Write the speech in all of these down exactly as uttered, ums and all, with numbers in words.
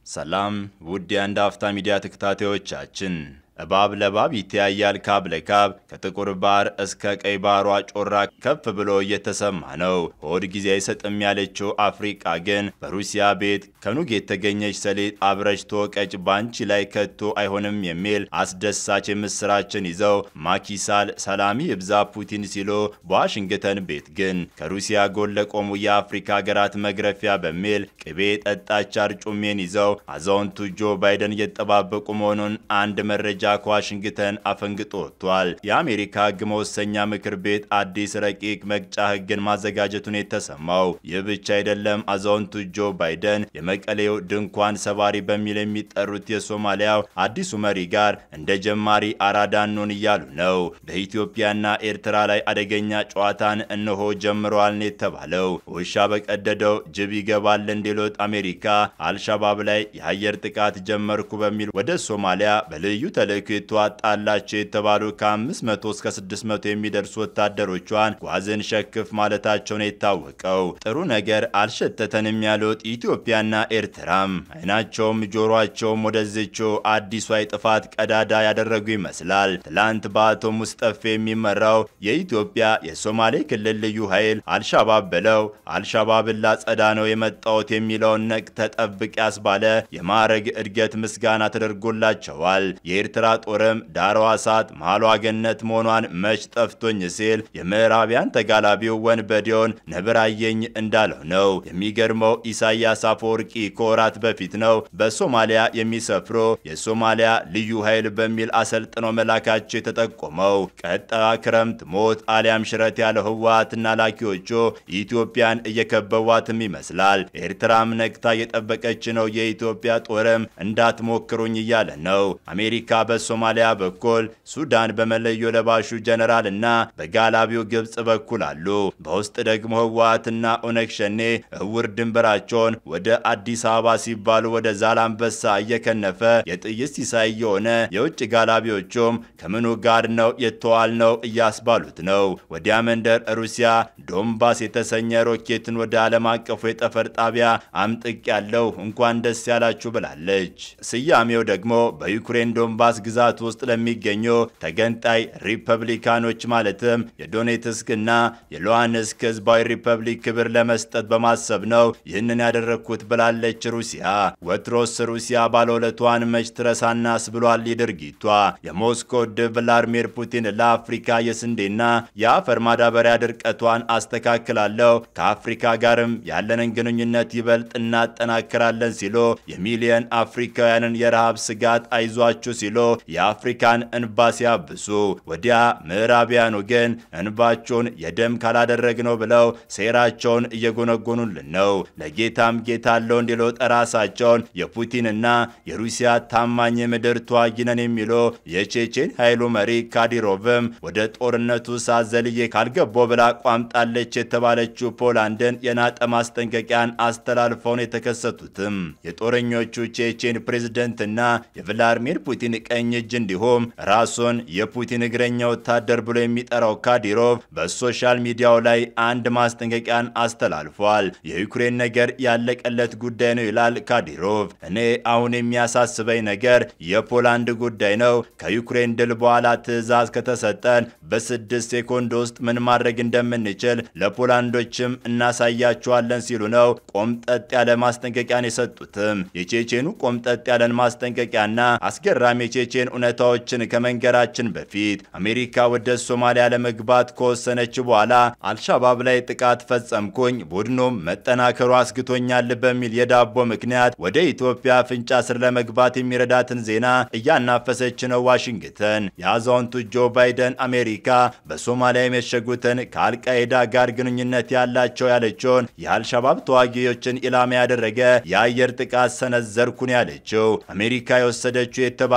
ሰላም ውድ የአንዳፍታ ሚዲያ ተከታታዮቻችን እባብ ለባብ ይተያያል ካብ ለካብ ከጥቁር ባህር እስከ ቀይ ባህሯ ጮራ ከፍ ብሎ እየተሰማ ነው። ሆድ ጊዜ አይሰጥም ያለችው አፍሪካ ግን በሩሲያ ቤት ከኑግ የተገኘች ሰሊጥ አብረሽ ተወቀጭ ባንቺ ላይ ከቶ አይሆንም የሚል አስደሳች ምስራችን ይዘው ማኪሳል ሰላሚ ይብዛ ፑቲን ሲሉ በዋሽንግተን ቤት ግን ከሩሲያ ጎን ለቆሙ የአፍሪካ ሀገራት መግረፊያ በሚል ቅቤ ጠጣች አርጩሜን ይዘው አዛውንቱ ጆ ባይደን እየተጠባበቁ መሆኑን አንድ መረጃ ከዋሽንግተን አፈንግጦ ወጥቷል። የአሜሪካ ሕግ መወሰኛ ምክር ቤት አዲስ ረቂቅ መቅጫ ሕግን ማዘጋጀቱን የተሰማው ይህ ብቻ አይደለም። አዛውንቱ ጆ ባይደን የመቀሌው ድንኳን ሰባሪ በሚል የሚጠሩት የሶማሊያው አዲሱ መሪ ጋር እንደ ጀማሪ አራዳኑን እያሉ ነው። በኢትዮጵያና ኤርትራ ላይ አደገኛ ጨዋታን እነሆ ጀምረዋል ነው የተባለው። ውሻ በቀደደው ጅብ ይገባል እንዲሉት አሜሪካ አልሻባብ ላይ የአየር ጥቃት ጀመርኩ በሚል ወደ ሶማሊያ በልዩ ተልእኮ የተዋጣላቸው የተባሉ ከአምስት መቶ እስከ ስድስት መቶ የሚደርሱ ወታደሮቿን ጓዝን ሸክፍ ማለታቸውን የታወቀው ጥሩ ነገር አልሸተተንም ያሉት ኢትዮጵያና ኤርትራም አይናቸውም ጆሮአቸውም ወደዚህው አዲሷ የጥፋት ቀዳዳ ያደረጉ ይመስላል። ትላንት በአቶ ሙስጠፌ የሚመራው የኢትዮጵያ የሶማሌ ክልል ልዩ ኃይል አልሻባብ ብለው አልሻባብን ላጸዳ ነው የመጣውት የሚለውን ነቅ ተጠብቅ ያስባለ የማረግ እድገት ምስጋና ተደርጎላቸዋል። የኤርትራ ጦርም ዳሯ ሳት ማሏ ገነት መሆኗን መች ጠፍቶኝ ሲል የምዕራቢያን ተጋላቢው ወንበዴውን ነብራየኝ እንዳለው ነው። የሚገርመው ኢሳያስ አፈወርቂ ከወራት በፊት ነው በሶማሊያ የሚሰፍሮ የሶማሊያ ልዩ ኃይል በሚል አሰልጥነው መላካቸው የተጠቆመው። ቀጣዩ ክረምት ሞት አሊያም ሽረት ያለው ህወሓትና ላኪዎቹ ኢትዮጵያን እየከበቧትም ይመስላል። ኤርትራም ነቅታ እየጠበቀች ነው። የኢትዮጵያ ጦርም እንዳትሞክሩኝ እያለ ነው። አሜሪካ በሶማሊያ በኩል ሱዳን በመለዮ ለባሹ ጀነራል እና በጋላቢው ግብጽ በኩል አሉ። በውስጥ ደግሞ ህወሓትና ኦነግ ሸኔ እውር ድንበራቸውን ወደ አዲስ አበባ ሲባሉ ወደ ዛላምበሳ እየከነፈ የጥይት ሲሳይ የሆነ የውጭ ጋላቢዎቹም ከምኑ ጋር ነው የተዋል ነው እያስባሉት ነው። ወዲያ መንደር ሩሲያ ዶንባስ የተሰኘ ሮኬትን ወደ ዓለም አቀፉ የጠፈር ጣቢያ አምጥቅ ያለው እንኳን ደስ ያላችሁ ብላለች። ስያሜው ደግሞ በዩክሬን ዶንባስ ግዛት ውስጥ ለሚገኙ ተገንጣይ ሪፐብሊካኖች ማለትም የዶኔትስክና የሉሃንስክ ህዝባዊ ሪፐብሊክ ክብር ለመስጠት በማሰብ ነው ይህንን ያደረኩት ብላለች ሩሲያ። ወትሮስ ሩሲያ ባለውለቷን መች ትረሳናስ ብሏል ይድርጊቷ። የሞስኮ ቭላድሚር ፑቲን ለአፍሪካ የስንዴና የአፈር ማዳበሪያ ድርቀቷን አስተካክላለሁ ከአፍሪካ ጋርም ያለንን ግንኙነት ይበልጥ እናጠናክራለን ሲሉ የሚሊየን አፍሪካውያንን የረሃብ ስጋት አይዟችሁ ሲሉ የአፍሪካን እንባሲ ያብሱ። ወዲያ ምዕራቢያኑ ግን እንባቸውን የደም ካላደረግነው ብለው ሴራቸውን እየጎነጎኑልን ነው። ለጌታም ጌታ አለው እንዲሉ ራሳቸውን የፑቲንና የሩሲያ ታማኝ ምድር ተዋጊ ነን የሚሉ የቼቼን ኃይሉ መሪ ካዲሮቭም ወደ ጦርነቱ ሳዘልዬ ካልገቦ ብላ ቋምጣለች የተባለችው ፖላንድን የናጠ ማስጠንቀቂያን አስተላልፈውን የተከሰቱትም የጦረኞቹ ቼቼን ፕሬዝዳንትና የቭላድሚር ፑቲን ቀኝ እጅ እንዲሁም ራሱን የፑቲን እግረኛ ወታደር ብሎ የሚጠራው ካዲሮቭ በሶሻል ሚዲያው ላይ አንድ ማስጠንቀቂያን አስተላልፏል። የዩክሬን ነገር ያለቀለት ጉዳይ ነው ይላል ካዲሮቭ። እኔ አሁን የሚያሳስበኝ ነገር የፖላንድ ጉዳይ ነው። ከዩክሬን ድል በኋላ ትዕዛዝ ከተሰጠን በስድስት ሴኮንድ ውስጥ ምን ማድረግ እንደምንችል ለፖላንዶችም እናሳያቸዋለን ሲሉ ነው ቆምጠጥ ያለ ማስጠንቀቂያን የሰጡትም። የቼቼኑ ቆምጠጥ ያለን ማስጠንቀቂያና አስገራሚ የቼቼን እውነታዎችን ከመንገራችን በፊት አሜሪካ ወደ ሶማሊያ ለመግባት ከወሰነች በኋላ አልሻባብ ላይ ጥቃት ፈጸምኩኝ ቡድኑም መጠናከሩ አስግቶኛል በሚል የዳቦ ምክንያት ወደ ኢትዮጵያ ፍንጫ ስር ለመግባት የሚረዳትን ዜና እያናፈሰች ነው ዋሽንግተን። የአዛውንቱ ጆ ባይደን አሜሪካ በሶማሊያ የመሸጉትን ከአልቃይዳ ጋር ግንኙነት ያላቸው ያለችውን የአልሻባብ ተዋጊዎችን ኢላማ ያደረገ የአየር ጥቃት ሰነዘርኩን ያለችው አሜሪካ የወሰደችው የተባለው ይህ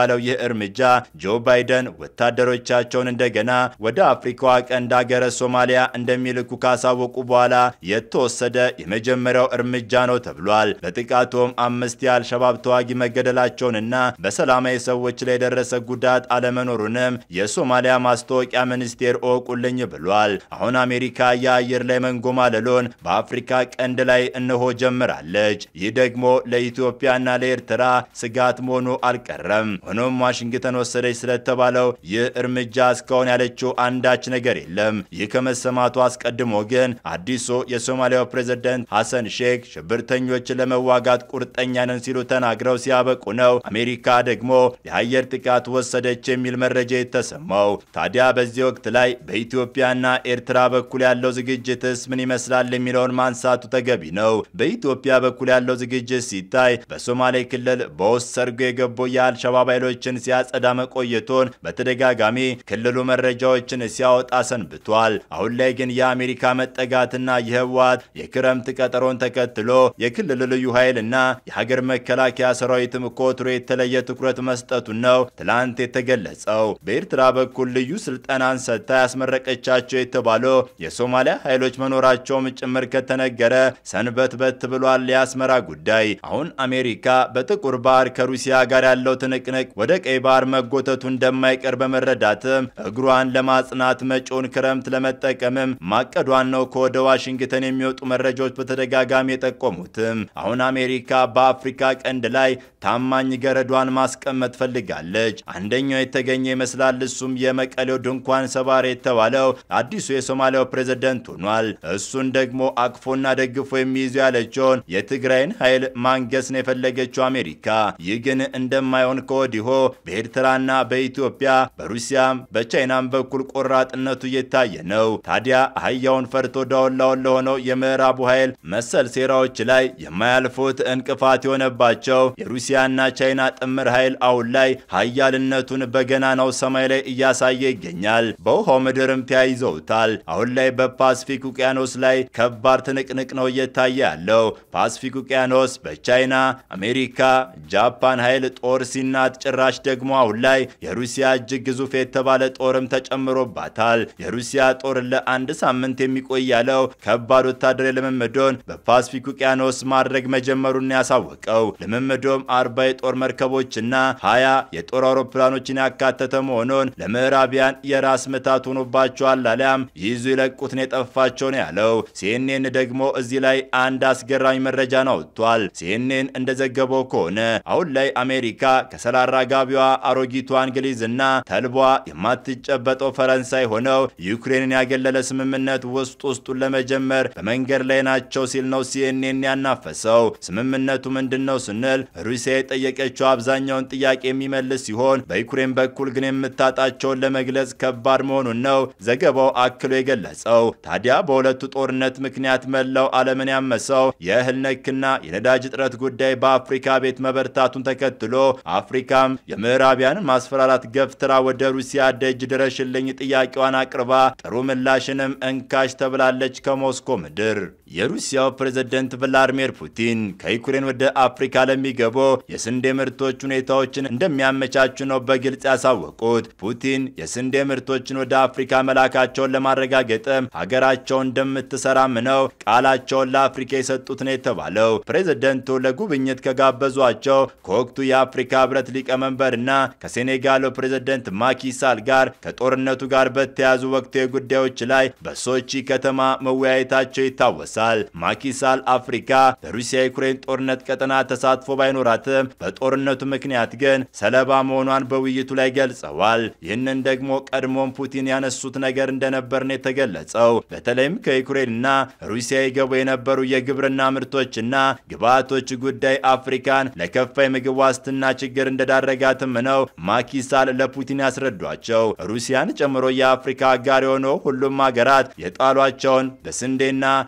እርምጃ ጆ ባይደን ወታደሮቻቸውን እንደገና ወደ አፍሪካዋ ቀንድ ሀገረ ሶማሊያ እንደሚልኩ ካሳወቁ በኋላ የተወሰደ የመጀመሪያው እርምጃ ነው ተብሏል። በጥቃቱም አምስት የአልሸባብ ተዋጊ መገደላቸውንና በሰላማዊ ሰዎች ላይ የደረሰ ጉዳት አለመኖሩንም የሶማሊያ ማስታወቂያ ሚኒስቴር ኦቁልኝ ብሏል። አሁን አሜሪካ የአየር ላይ መንጎማለሎን በአፍሪካ ቀንድ ላይ እነሆ ጀምራለች። ይህ ደግሞ ለኢትዮጵያና ለኤርትራ ስጋት መሆኑ አልቀረም። ሆኖም ዋሽንግተን ወሰደች ስለተባለው ይህ እርምጃ እስካሁን ያለችው አንዳች ነገር የለም። ይህ ከመሰማቱ አስቀድሞ ግን አዲሱ የሶማሊያው ፕሬዝዳንት ሐሰን ሼክ ሽብርተኞችን ለመዋጋት ቁርጠኛ ነን ሲሉ ተናግረው ሲያበቁ ነው አሜሪካ ደግሞ የአየር ጥቃት ወሰደች የሚል መረጃ የተሰማው። ታዲያ በዚህ ወቅት ላይ በኢትዮጵያና ኤርትራ በኩል ያለው ዝግጅትስ ምን ይመስላል የሚለውን ማንሳቱ ተገቢ ነው። በኢትዮጵያ በኩል ያለው ዝግጅት ሲታይ በሶማሌ ክልል በውስጥ ሰርጎ የገቡ የአልሸባብ ኃይሎችን ሲያጸዳ መቆየቱን በተደጋጋሚ ክልሉ መረጃዎችን ሲያወጣ ሰንብቷል። አሁን ላይ ግን የአሜሪካ መጠጋትና የህወሓት የክረምት ቀጠሮን ተከትሎ የክልል ልዩ ኃይልና የሀገር መከላከያ ሰራዊትም ኮትሮ የተለየ ትኩረት መስጠቱን ነው ትላንት የተገለጸው። በኤርትራ በኩል ልዩ ስልጠናን ሰጥታ ያስመረቀቻቸው የተባሉ የሶማሊያ ኃይሎች መኖራቸውም ጭምር ከተነገረ ሰንበትበት ብሏል የአስመራ ጉዳይ። አሁን አሜሪካ በጥቁር ባህር ከሩሲያ ጋር ያለው ትንቅንቅ ወደ ቀይ ባህር መጎተቱ እንደማይቀር በመረዳትም እግሯን ለማጽናት መጪውን ክረምት ለመጠቀምም ማቀዷን ነው ከወደ ዋሽንግተን የሚወጡ መረጃዎች በተደጋጋሚ የጠቆሙትም። አሁን አሜሪካ በአፍሪካ ቀንድ ላይ ታማኝ ገረዷን ማስቀመጥ ፈልጋለች። አንደኛው የተገኘ ይመስላል። እሱም የመቀሌው ድንኳን ሰባሪ የተባለው አዲሱ የሶማሊያው ፕሬዝዳንት ሆኗል። እሱን ደግሞ አቅፎና ደግፎ የሚይዙ ያለችውን የትግራይን ኃይል ማንገስ ነው የፈለገችው አሜሪካ። ይህ ግን እንደማይሆን ከወዲሁ በኤርትራና በኢትዮጵያ በሩሲያም በቻይናም በኩል ቆራጥነቱ እየታየ ነው። ታዲያ አህያውን ፈርቶ ዳውላውን ለሆነው የምዕራቡ ኃይል መሰል ሴራዎች ላይ የማያልፉት እንቅፋት የሆነባቸው የሩሲያና ቻይና ጥምር ኃይል አሁን ላይ ኃያልነቱን በገናናው ሰማይ ላይ እያሳየ ይገኛል። በውሃው ምድርም ተያይዘውታል። አሁን ላይ በፓሲፊክ ውቅያኖስ ላይ ከባድ ትንቅንቅ ነው እየታየ ያለው። ፓሲፊክ ውቅያኖስ በቻይና አሜሪካ ጃፓን ኃይል ጦር ሲናጥ ጭራሽ ደግሞ አሁን ላይ የሩሲያ እጅግ ግዙፍ የተባለ ጦርም ተጨምሮባታል። የሩሲያ ጦር ለአንድ ሳምንት የሚቆይ ያለው ከባድ ወታደራዊ ልምምዶን በፓሲፊክ ውቅያኖስ ማድረግ መጀመሩን ያሳወቀው። ልምምዶም አርባ የጦር መርከቦችና ሀያ የጦር አውሮፕላኖችን ያካተተ መሆኑን ለምዕራቢያን የራስ ምታት ሆኖባቸዋል አሊያም ይዙ ይለቁትን የጠፋቸው ነው ያለው። ሲኤንኤን ደግሞ እዚህ ላይ አንድ አስገራሚ መረጃን አውጥቷል። ሲኤንኤን እንደዘገበው ከሆነ አሁን ላይ አሜሪካ ከሰላራ ጋቢዋ አሮጊቷ እንግሊዝና ተልቧ የማትጨበጠው ፈረንሳይ ሆነው ዩክሬንን ያገለለ ስምምነት ውስጥ ውስጡን ለመጀመር በመንገድ ላይ ናቸው ሲል ነው ሲኤንኤን ያናፈሰው። ስምምነቱ ምንድነው ስንል ሩሲያ የጠየቀችው አብዛኛውን ጥያቄ የሚመልስ ሲሆን በዩክሬን በኩል ግን የምታጣቸውን ለመግለጽ ከባድ መሆኑን ነው ዘገባው አክሎ የገለጸው። ታዲያ በሁለቱ ጦርነት ምክንያት መላው ዓለምን ያመሰው የእህል ነክና የነዳጅ እጥረት ጉዳይ በአፍሪካ ቤት መበርታቱን ተከትሎ አፍሪካም የምዕራቢያንን ማስፈራራት ገፍትራ ወደ ሩሲያ ደጅ ድረሽልኝ ጥያቄዋን አቅርባ ጥሩ ምላሽንም እንካሽ ተብላለች ከሞስኮ ምድር። የሩሲያው ፕሬዝዳንት ቭላድሚር ፑቲን ከዩክሬን ወደ አፍሪካ ለሚገቡ የስንዴ ምርቶች ሁኔታዎችን እንደሚያመቻቹ ነው በግልጽ ያሳወቁት። ፑቲን የስንዴ ምርቶችን ወደ አፍሪካ መላካቸውን ለማረጋገጥም ሀገራቸውን እንደምትሰራም ነው ቃላቸውን ለአፍሪካ የሰጡት ነው የተባለው። ፕሬዝዳንቱ ለጉብኝት ከጋበዟቸው ከወቅቱ የአፍሪካ ህብረት ሊቀመንበርና ከሴኔጋሉ ፕሬዝዳንት ማኪሳል ጋር ከጦርነቱ ጋር በተያዙ ወቅታዊ ጉዳዮች ላይ በሶቺ ከተማ መወያየታቸው ይታወሳል። ማኪሳል አፍሪካ በሩሲያ ዩክሬን ጦርነት ቀጠና ተሳትፎ ባይኖራትም በጦርነቱ ምክንያት ግን ሰለባ መሆኗን በውይይቱ ላይ ገልጸዋል። ይህንን ደግሞ ቀድሞም ፑቲን ያነሱት ነገር እንደነበር ነው የተገለጸው። በተለይም ከዩክሬንና ሩሲያ ይገቡ የነበሩ የግብርና ምርቶችና ግብዓቶች ጉዳይ አፍሪካን ለከፋ የምግብ ዋስትና ችግር እንደዳረጋትም ነው ማኪሳል ለፑቲን ያስረዷቸው። ሩሲያን ጨምሮ የአፍሪካ አጋር የሆኑ ሁሉም ሀገራት የጣሏቸውን በስንዴና በማዳበሪያ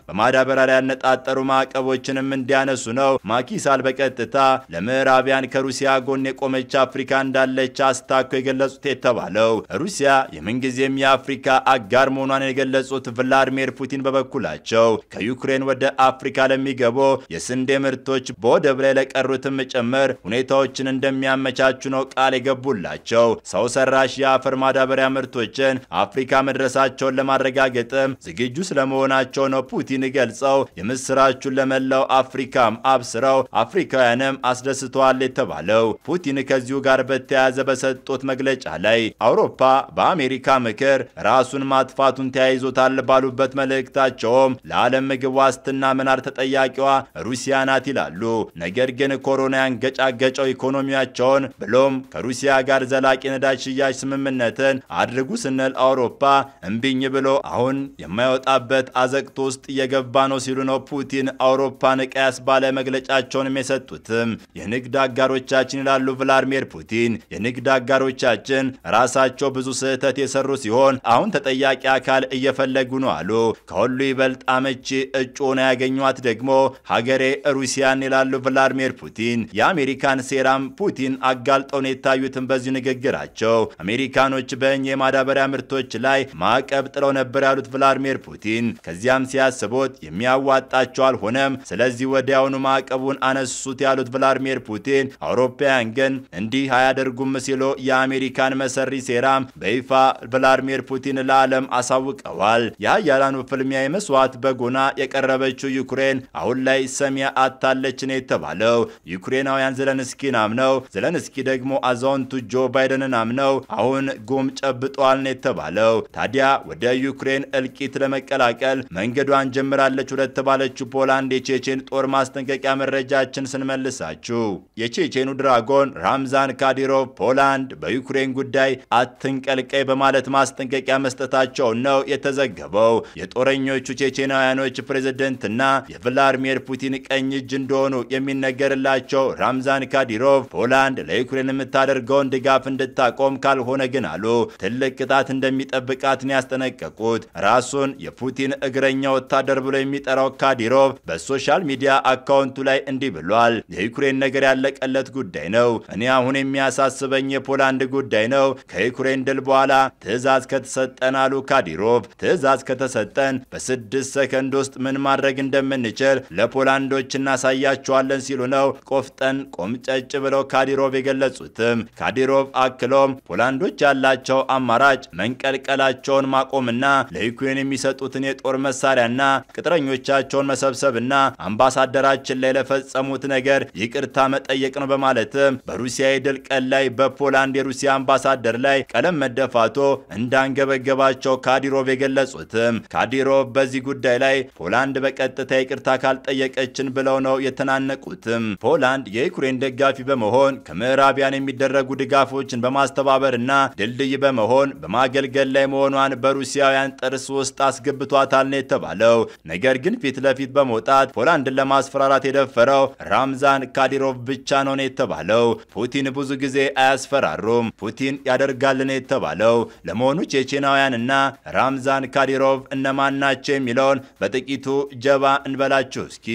ማዳበሪያ ላይ ያነጣጠሩ ማዕቀቦችንም እንዲያነሱ ነው ማኪሳል በቀጥታ ለምዕራቢያን ከሩሲያ ጎን የቆመች አፍሪካ እንዳለች አስታኮ የገለጹት የተባለው። ሩሲያ የምንጊዜም የአፍሪካ አጋር መሆኗን የገለጹት ቭላድሚር ፑቲን በበኩላቸው ከዩክሬን ወደ አፍሪካ ለሚገቡ የስንዴ ምርቶች በወደብ ላይ ለቀሩትም ጭምር ሁኔታዎችን እንደሚያመቻቹ ነው ቃል የገቡላቸው። ሰው ሰራሽ የአፈር ማዳበሪያ ምርቶችን አፍሪካ መድረሳቸውን ለማረጋገጥም ዝግጁ ስለመሆናቸው ነው ፑቲን ገልጸው የምስራቹን ለመላው አፍሪካም አብስረው አፍሪካውያንም አስደስተዋል የተባለው። ፑቲን ከዚሁ ጋር በተያያዘ በሰጡት መግለጫ ላይ አውሮፓ በአሜሪካ ምክር ራሱን ማጥፋቱን ተያይዞታል ባሉበት መልእክታቸውም ለዓለም ምግብ ዋስትና መናር ተጠያቂዋ ሩሲያ ናት ይላሉ። ነገር ግን ኮሮና ያንገጫገጨው ኢኮኖሚያቸውን ብሎም ከሩሲያ ጋር ዘላቂ ነዳጅ ሽያጭ ስምምነትን አድርጉ ስንል አውሮፓ እምቢኝ ብሎ አሁን የማይወጣበት አዘቅት ውስጥ እየገባ ነው ሲሉ ነው ፑቲን አውሮፓን ቀያስ ባለ መግለጫቸውን የሰጡትም። የንግድ አጋሮቻችን ይላሉ ቭላድሚር ፑቲን የንግድ አጋሮቻችን ራሳቸው ብዙ ስህተት የሰሩ ሲሆን አሁን ተጠያቂ አካል እየፈለጉ ነው አሉ። ከሁሉ ይበልጥ አመቺ እጩ ሆና ያገኟት ደግሞ ሀገሬ ሩሲያን ይላሉ ቭላድሚር ፑቲን። የአሜሪካን ሴራም ፑቲን አጋልጠው ነው የታዩትን በዚህ ንግግራቸው። አሜሪካኖች በእኛ የማዳበሪያ ምርቶች ላይ ማዕቀብ ጥለው ነበር ያሉት ቭላድሚር ፑቲን ከዚያም ሲያስቡት የሚያዋጣቸው አልሆነም፣ ስለዚህ ወዲያውኑ ማዕቀቡን አነሱት ያሉት ቭላድሚር ፑቲን አውሮፓውያን ግን እንዲህ አያደርጉም ሲሉ የአሜሪካን መሰሪ ሴራም በይፋ ቭላድሚር ፑቲን ለዓለም አሳውቀዋል። የሀያላኑ ፍልሚያ የመስዋዕት በጎና የቀረበችው ዩክሬን አሁን ላይ ሰሚያ አታለች ነው የተባለው። ዩክሬናውያን ዘለንስኪን አምነው ዘለንስኪ ደግሞ አዛውንቱ ጆ ባይደንን አምነው አሁን ጉም ጨብጧል ነው የተባለው። ታዲያ ወደ ዩክሬን እልቂት ለመቀላቀል መንገዷን ጀምራለች ወደ ተባለችው ፖላንድ የቼቼን ጦር ማስጠንቀቂያ መረጃችን ስንመልሳችሁ የቼቼኑ ድራጎን ራምዛን ካዲሮቭ ፖላንድ በዩክሬን ጉዳይ አትንቀልቀይ በማለት ማስጠንቀቂያ መስጠታቸው ነው የተዘገበው። የጦረኞቹ ቼቼናውያኖች ፕሬዝዳንትና የቭላድሚር ፑቲን ቀኝ እጅ እንደሆኑ የሚነገርላቸው ራምዛን ካዲሮቭ ፖላንድ ለዩክሬን የምታደርገውን ድጋፍ እንድታቆም ካልሆነ ግን አሉ ትልቅ ቅጣት እንደሚጠብቃት ነው ያስጠነቀቁት። ራሱን የፑቲን እግረኛ ወታደር ብሎ የሚጠራው ካዲሮቭ በሶሻል ሚዲያ አካውንቱ ላይ እንዲህ ብሏል። የዩክሬን ነገር ያለቀለት ጉዳይ ነው። እኔ አሁን የሚያሳስበኝ የፖላንድ ጉዳይ ነው። ከዩክሬን ድል በኋላ ትዕዛዝ ከተሰጠን አሉ ካዲሮቭ ትዕዛዝ ከተሰጠን በስድስት ሰከንድ ውስጥ ምን ማድረግ እንደምንችል ለፖላንዶች እናሳያቸዋለን ሲሉ ነው ቆፍጠን ቆምጨጭ ብለው ካዲሮቭ የገለጹትም። ካዲሮቭ አክሎም ፖላንዶች ያላቸው አማራጭ መንቀልቀላቸውን ማቆምና ለዩክሬን የሚሰጡትን የጦር መሳሪያና ቅጥረኞቻቸውን መሰብሰብና አምባሳደራችን ላይ ለፈጸሙት ነገር ይቅርታ መጠየቅ ነው በማለትም በሩሲያ የድል ቀን ላይ በፖላንድ የሩሲያ አምባሳደር ላይ ቀለም መደፋቶ እንዳንገበገባቸው ካዲሮቭ የገለጹትም። ካዲሮቭ በዚህ ጉዳይ ላይ ፖላንድ በቀጥታ ይቅርታ ካልጠየቀችን ብለው ነው የተናነቁትም። ፖላንድ የዩክሬን ደጋፊ በመሆን ከምዕራቢያን የሚደረጉ ድጋፎችን በማስተባበርና ድልድይ በመሆን በማገልገል ላይ መሆኗን በሩሲያውያን ጥርስ ውስጥ አስገብቷታል ነው የተባለው። ነገር ግን ፊት ለፊት በመውጣት ፖላንድን ለማስፈራራት የደፈረው ራምዛን ካዲሮቭ ብቻ ነው የተባለው። ፑቲን ብዙ ጊዜ አያስፈራሩም፣ ፑቲን ያደርጋል ነው የተባለው። ለመሆኑ ቼቼናውያንና ራምዛን ካዲሮቭ እነማን ናቸው የሚለውን በጥቂቱ ጀባ እንበላችሁ እስኪ።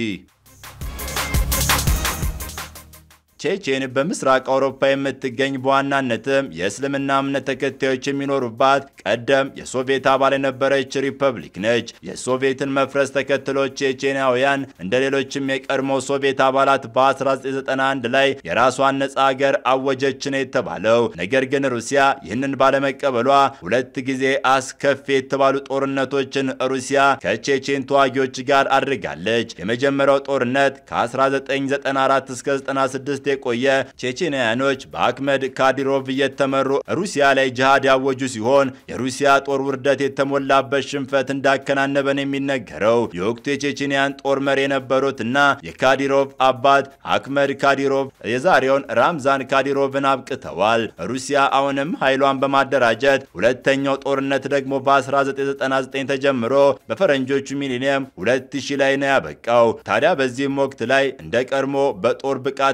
ቼቼን በምስራቅ አውሮፓ የምትገኝ በዋናነትም የእስልምና እምነት ተከታዮች የሚኖሩባት ቀደም የሶቪየት አባል የነበረች ሪፐብሊክ ነች። የሶቪየትን መፍረስ ተከትሎ ቼቼናውያን እንደሌሎችም የቀድሞ ሶቪየት አባላት በ1991 ላይ የራሷን ነጻ ሀገር አወጀች ነው የተባለው። ነገር ግን ሩሲያ ይህንን ባለመቀበሏ ሁለት ጊዜ አስከፊ የተባሉ ጦርነቶችን ሩሲያ ከቼቼን ተዋጊዎች ጋር አድርጋለች። የመጀመሪያው ጦርነት ከ1994 እስከ ዘጠና ስድስት የቆየ ቼቼናውያኖች በአክመድ ካዲሮቭ እየተመሩ ሩሲያ ላይ ጂሃድ ያወጁ ሲሆን የሩሲያ ጦር ውርደት የተሞላበት ሽንፈት እንዳከናነበን የሚነገረው የወቅቱ የቼቼንያን ጦር መሪ የነበሩትና የካዲሮቭ አባት አክመድ ካዲሮቭ የዛሬውን ራምዛን ካዲሮቭን አብቅተዋል። ሩሲያ አሁንም ኃይሏን በማደራጀት ሁለተኛው ጦርነት ደግሞ በ1999 ተጀምሮ በፈረንጆቹ ሚሊኒየም ሁለት ሺህ ላይ ነው ያበቃው። ታዲያ በዚህም ወቅት ላይ እንደ ቀድሞ በጦር ብቃት ብቻ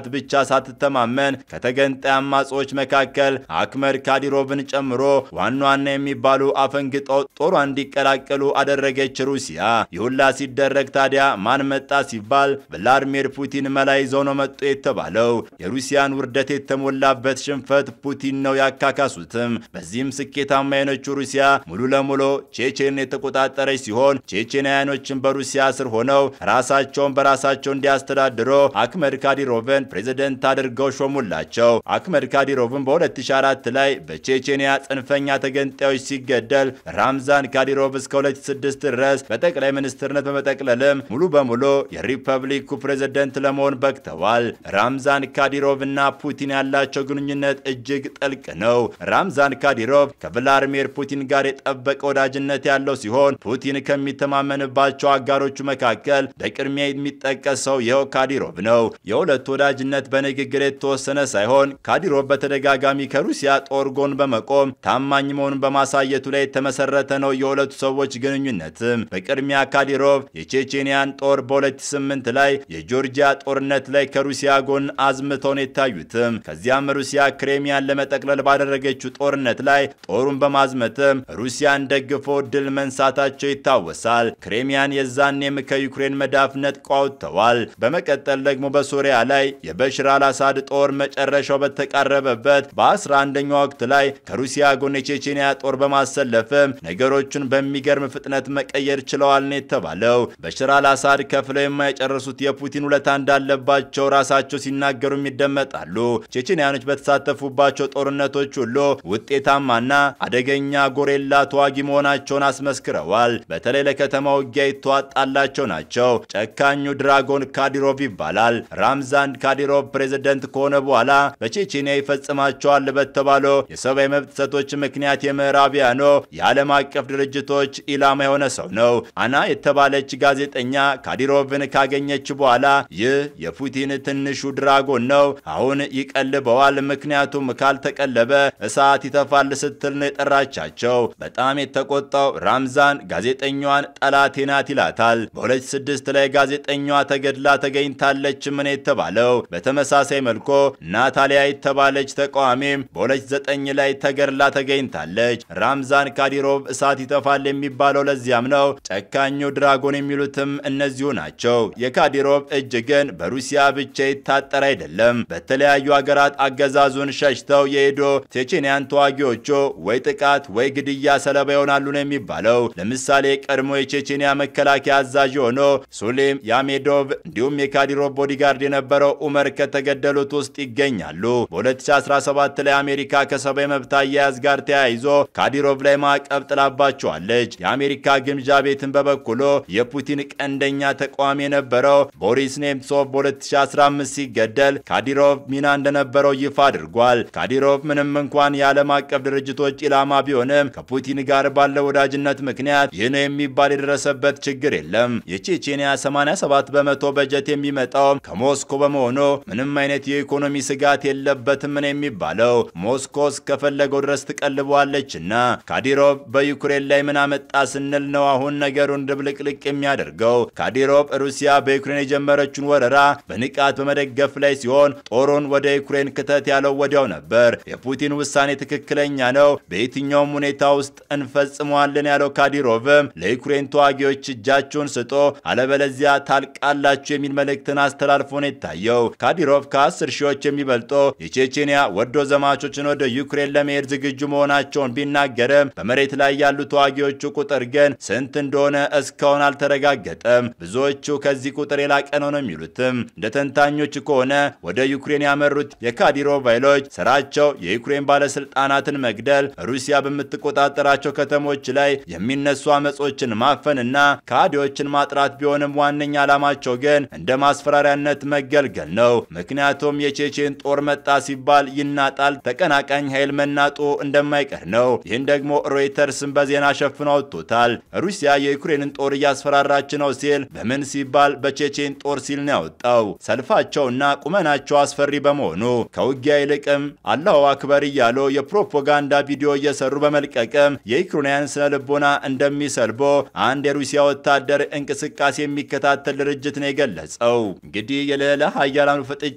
ሳትተማመን ከተገንጣይ አማጾች መካከል አክመድ ካዲሮቭን ጨምሮ ዋና ዋና የሚባሉ አፈንግጠው ጦሯ እንዲቀላቀሉ አደረገች ሩሲያ። ይሁላ ሲደረግ ታዲያ ማን መጣ ሲባል ቭላድሚር ፑቲን መላ ይዘው ነው መጡ የተባለው። የሩሲያን ውርደት የተሞላበት ሽንፈት ፑቲን ነው ያካካሱትም። በዚህም ስኬታማ የሆነችው ሩሲያ ሙሉ ለሙሉ ቼቼን የተቆጣጠረች ሲሆን ቼቼንያኖችን በሩሲያ ስር ሆነው ራሳቸውን በራሳቸው እንዲያስተዳድሩ አክመድ ካዲሮቭን ፕሬዝዳንት አድርገው ሾሙላቸው። አክመድ ካዲሮቭን በሁለት ሺህ አራት ላይ በቼቼንያ ጽንፈኛ ተገንጣዮች ሲገደል ራምዛን ካዲሮቭ እስከ ሁለት ሺህ ስድስት ድረስ በጠቅላይ ሚኒስትርነት በመጠቅለልም ሙሉ በሙሉ የሪፐብሊኩ ፕሬዝዳንት ለመሆን በቅተዋል። ራምዛን ካዲሮቭ እና ፑቲን ያላቸው ግንኙነት እጅግ ጥልቅ ነው። ራምዛን ካዲሮቭ ከቭላድሚር ፑቲን ጋር የጠበቀ ወዳጅነት ያለው ሲሆን ፑቲን ከሚተማመንባቸው አጋሮቹ መካከል በቅድሚያ የሚጠቀሰው ይኸው ካዲሮቭ ነው። የሁለቱ ወዳጅነት በንግግር የተወሰነ ሳይሆን ካዲሮቭ በተደጋጋሚ ከሩሲያ ጦር ጎን በመቆም ታማኝ መሆኑን በማሳየቱ ላይ የተመሰረተ ነው የሁለቱ ሰዎች ግንኙነትም። በቅድሚያ ካዲሮቭ የቼቼንያን ጦር በሁለት ሺህ ስምንት ላይ የጆርጂያ ጦርነት ላይ ከሩሲያ ጎን አዝምተው ነው የታዩትም። ከዚያም ሩሲያ ክሬሚያን ለመጠቅለል ባደረገችው ጦርነት ላይ ጦሩን በማዝመትም ሩሲያን ደግፎ ድል መንሳታቸው ይታወሳል። ክሬሚያን የዛኔም ከዩክሬን መዳፍ ነጥቀው አውጥተዋል። በመቀጠል ደግሞ በሶሪያ ላይ የበሽር አልአሳድ ጦር መጨረሻው በተቃረበበት በአስራ አንደኛው ወቅት ላይ ከሩሲያ ጎን የቼቼንያ ጦር በማሰለፍም ነገሮችን በሚገርም ፍጥነት መቀየር ችለዋል ነው የተባለው። በሽር አልአሳድ ከፍለው የማይጨርሱት የፑቲን ውለታ እንዳለባቸው ራሳቸው ሲናገሩ ይደመጣሉ። ቼቼንያኖች በተሳተፉባቸው ጦርነቶች ሁሉ ውጤታማና አደገኛ ጎሬላ ተዋጊ መሆናቸውን አስመስክረዋል። በተለይ ለከተማ ውጊያ የተዋጣላቸው ናቸው። ጨካኙ ድራጎን ካዲሮቭ ይባላል። ራምዛን ካዲሮቭ ፕሬዝዳንት ከሆነ በኋላ በቼቼንያ ይፈጽማቸዋል በተባለው የሰብአዊ መብት ጥሰቶች ምክንያት የምዕራቢያኑ የዓለም አቀፍ ድርጅቶች ኢላማ የሆነ ሰው ነው። አና የተባለች ጋዜጠኛ ካዲሮቭን ካገኘች በኋላ ይህ የፑቲን ትንሹ ድራጎን ነው፣ አሁን ይቀልበዋል፣ ምክንያቱም ካልተቀለበ እሳት ይተፋል ስትል ነው የጠራቻቸው። በጣም የተቆጣው ራምዛን ጋዜጠኛዋን ጠላቴ ናት ይላታል። በሁለት ሺህ ስድስት ላይ ጋዜጠኛዋ ተገድላ ተገኝታለች ምን የተባለው። በተመሳሳይ መልኩ ናታሊያ የተባለች ተቃዋሚም በሁለት ሺህ ዘጠኝ ላይ ተገድላ ተገኝታለች። ራምዛን ካዲሮቭ እሳት ይተፋል የሚባለው ለዚያም ነው። ጨካኙ ድራጎን የሚሉትም እነዚሁ ናቸው። የካዲሮቭ እጅ ግን በሩሲያ ብቻ ይታጠር አይደለም። በተለያዩ ሀገራት አገዛዙን ሸሽተው የሄዱ ቼቼንያን ተዋጊዎቹ ወይ ጥቃት ወይ ግድያ ሰለባ ይሆናሉ ነው የሚባለው። ለምሳሌ ቀድሞ የቼቼንያ መከላከያ አዛዥ ሆኖ ሱሌም ያሜዶቭ እንዲሁም የካዲሮቭ ቦዲጋርድ የነበረው ኡመር ከተገደሉት ውስጥ ይገኛሉ። በሁለት ሺህ አስራ ሰባት ላይ አሜሪካ ከሰብአዊ መብት አያያዝ ጋር ተያይዞ ካዲሮቭ ላይ ማዕቀብ ጥላባቸዋለች። የአሜሪካ ግምጃ ቤትን በበኩሉ የፑቲን ቀንደኛ ተቃዋሚ የነበረው ቦሪስ ኔምሶቭ በሁለት ሺህ አስራ አምስት ሲገደል ካዲሮቭ ሚና እንደነበረው ይፋ አድርጓል። ካዲሮቭ ምንም እንኳን የዓለም አቀፍ ድርጅቶች ኢላማ ቢሆንም ከፑቲን ጋር ባለው ወዳጅነት ምክንያት ይህ ነው የሚባል የደረሰበት ችግር የለም። የቼቼንያ ሰማንያ ሰባት በመቶ በጀት የሚመጣው ከሞስኮ በመሆኑ ምንም አይነት የኢኮኖሚ ስጋት የለበትም ነው የሚባለው። ሞስኮ እስከፈለገው ድረስ ትቀልበዋለችና ካዲሮቭ በዩክሬን ላይ ምን አመጣ ስንል ነው አሁን ነገሩን ድብልቅልቅ የሚያደርገው። ካዲሮቭ ሩሲያ በዩክሬን የጀመረችውን ወረራ በንቃት በመደገፍ ላይ ሲሆን ጦሩን ወደ ዩክሬን ክተት ያለው ወዲያው ነበር። የፑቲን ውሳኔ ትክክለኛ ነው፣ በየትኛውም ሁኔታ ውስጥ እንፈጽመዋለን ያለው ካዲሮቭም ለዩክሬን ተዋጊዎች እጃቸውን ስጦ አለበለዚያ ታልቃላችሁ የሚል መልእክትን አስተላልፎ ነው የታየው። ካዲሮቭ ከአስር ሺዎች የሚበልጡ የቼቼንያ ወዶ ዘማቾችን ወደ ዩክሬን ለመሄድ ዝግጁ መሆናቸውን ቢናገርም በመሬት ላይ ያሉ ተዋጊዎቹ ቁጥር ግን ስንት እንደሆነ እስካሁን አልተረጋገጠም። ብዙዎቹ ከዚህ ቁጥር የላቀ ነው ነው የሚሉትም። እንደ ተንታኞች ከሆነ ወደ ዩክሬን ያመሩት የካዲሮቭ ኃይሎች ስራቸው የዩክሬን ባለስልጣናትን መግደል፣ ሩሲያ በምትቆጣጠራቸው ከተሞች ላይ የሚነሱ አመጾችን ማፈንና ካዲዎችን ማጥራት ቢሆንም ዋነኛ ዓላማቸው ግን እንደ ማስፈራሪያነት መገልገል ነው። ምክንያቱም የቼቼን ጦር መጣ ሲባል ይናጣል፣ ተቀናቃኝ ኃይል መናጡ እንደማይቀር ነው። ይህን ደግሞ ሮይተርስን በዜና ሸፍኖ አውጥቶታል። ሩሲያ የዩክሬንን ጦር እያስፈራራች ነው ሲል በምን ሲባል በቼቼን ጦር ሲል ነው ያወጣው። ሰልፋቸውና ቁመናቸው አስፈሪ በመሆኑ ከውጊያ ይልቅም አላሁ አክበር እያሉ የፕሮፓጋንዳ ቪዲዮ እየሰሩ በመልቀቅም የዩክሬናውያን ስነ ልቦና እንደሚሰልቦ አንድ የሩሲያ ወታደር እንቅስቃሴ የሚከታተል ድርጅት ነው የገለጸው። እንግዲህ የሌላ ኃያላኑ ፍጥጫ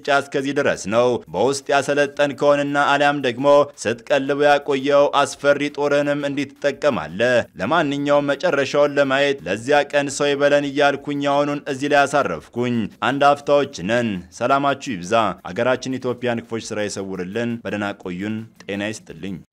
ፍጥጫ እስከዚህ ድረስ ነው። በውስጥ ያሰለጠን ከሆነና አሊያም ደግሞ ስትቀልበው ያቆየው አስፈሪ ጦርንም እንዲትጠቀማለህ። ለማንኛውም መጨረሻውን ለማየት ለዚያ ቀን ሰው ይበለን እያልኩኝ አሁኑን እዚህ ላይ ያሳረፍኩኝ። አንድ አፍታዎች ነን። ሰላማችሁ ይብዛ። አገራችን ኢትዮጵያን ክፎች ስራ ይሰውርልን። በደህና ቆዩን። ጤና ይስጥልኝ።